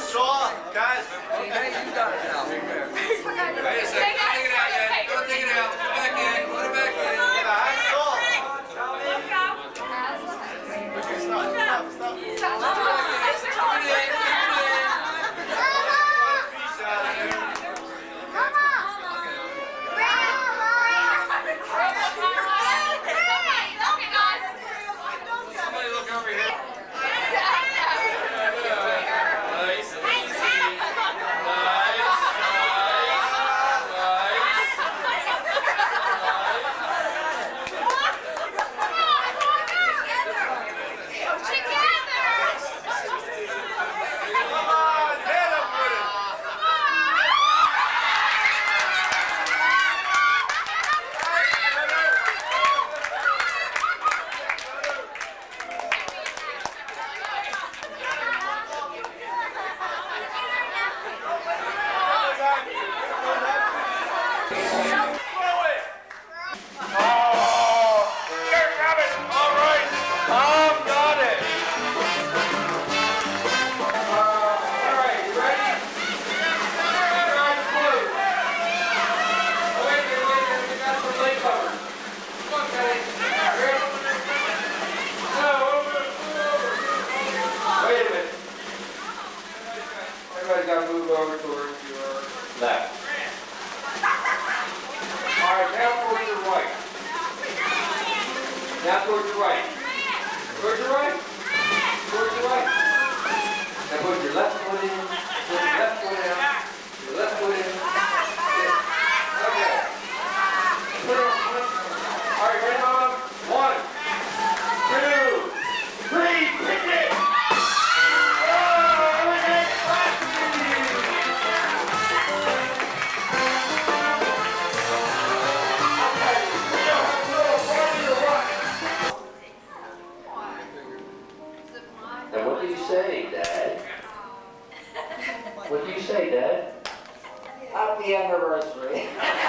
Saw, guys. Okay, you got it now. Wait a second. Don't take it out yet. Don't take it out. Put it back in. Put it back in. Somebody look over here. Nice. Everybody's got to move over towards your left. All right, now towards your right. Now towards your right. Towards your right. Towards your right. Now put your left foot in. Put your left foot out. Your left foot in. Okay. Put it on. All right, ready, Mama? 1, 2, 3, pick it! And what do you say, Dad? What do you say, Dad? Happy anniversary.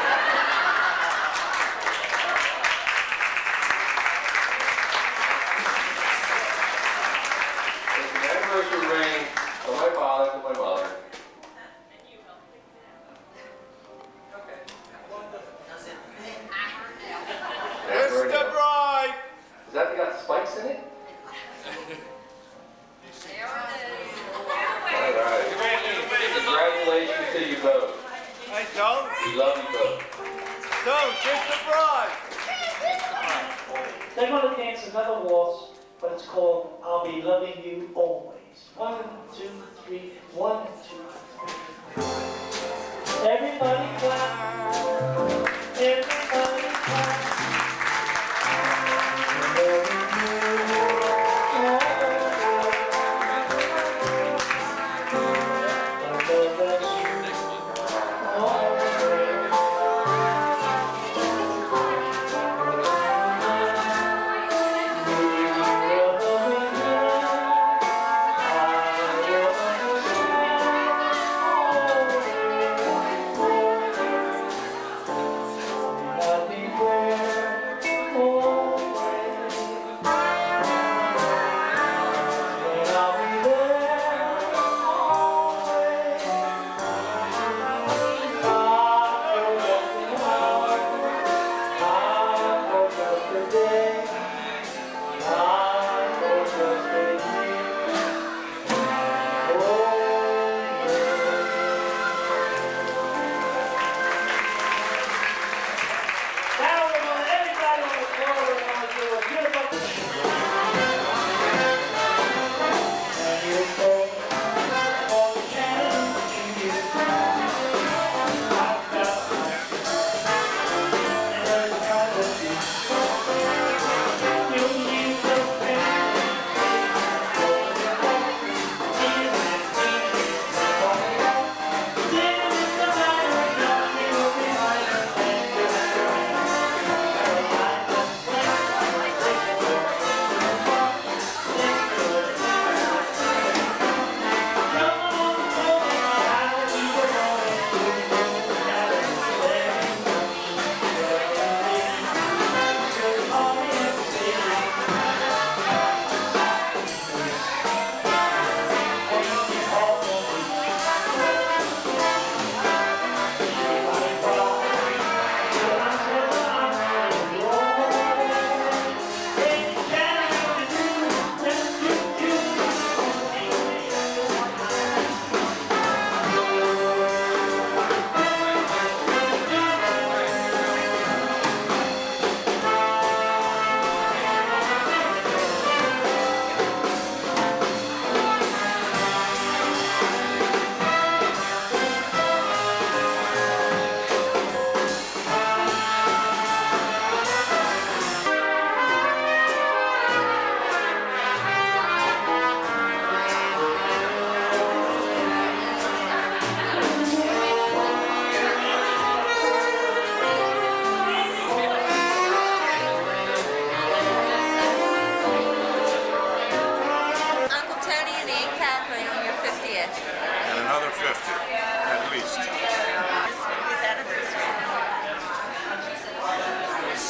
It's an anniversary ring from my father to my mother. Mr. Bride. Does that got spikes in it? All right. Congratulations to you both. Hey, Joe. We love you both. Joe, kiss the bride. They're going to dance another waltz, but it's called I'll Be Loving You Always. 1, 2, 3, 1, 2, 3. Everybody clap. Everybody clap.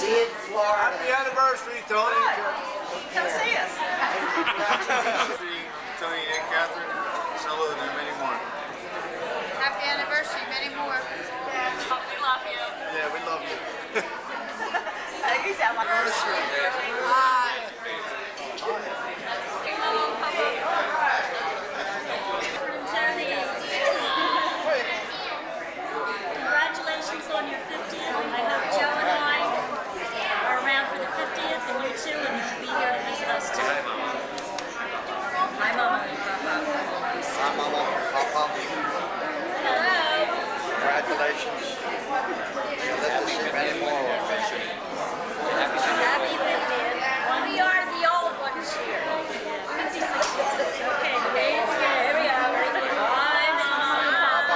See you in Florida. Happy anniversary, Tony. Come see us. Tony and Catherine. Salute and many more. Happy anniversary, many more. We love you. Yeah, we love you. You sound like Congratulations on your 50th. I hope Joe and I are around for the 50th, and you too, and you should be here to visit us too. Hi, Mama and Papa. Hi, Mama. Papa. Hello. Congratulations. Let us see many more. Happy 50th. We are the old ones here. 56 years. Okay, here we are. Bye, Mama.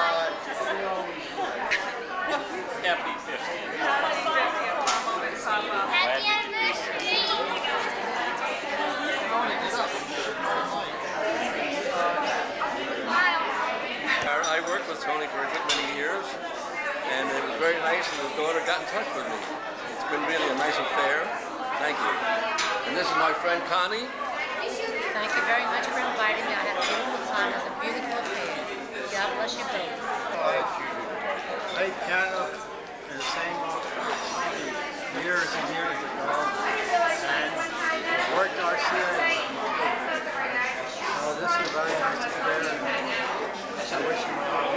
Happy anniversary. I worked with Tony for a good many years, and it was very nice that his daughter got in touch with me. It's been really a nice affair. Thank you. And this is my friend Connie. Thank you very much for inviting me. I had a beautiful time. It was a beautiful affair. God bless you both. I kind of the same years and years ago, and worked our series. So this is a very nice affair, and I wish you all.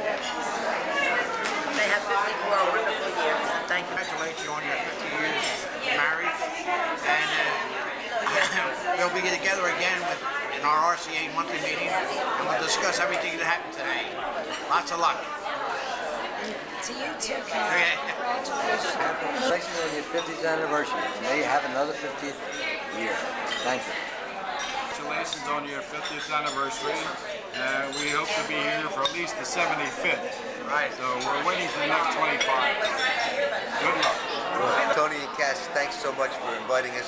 They have 50 more wonderful years. Thank you. Congratulate you on your 50 years married, and we'll be together again in our RCA monthly meeting, and we'll discuss everything that happened today. Lots of luck. To you too, Okay. Congratulations on your 50th anniversary. May you have another 50th year. Thank you. Congratulations on your 50th anniversary. We hope to be here for at least the 75th. Right. So we're waiting for the next 25. Good luck. Tony and Cass, thanks so much for inviting us.